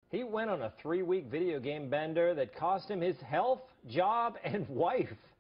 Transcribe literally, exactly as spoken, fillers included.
He went on a three-week video game bender that cost him his health, job, and wife.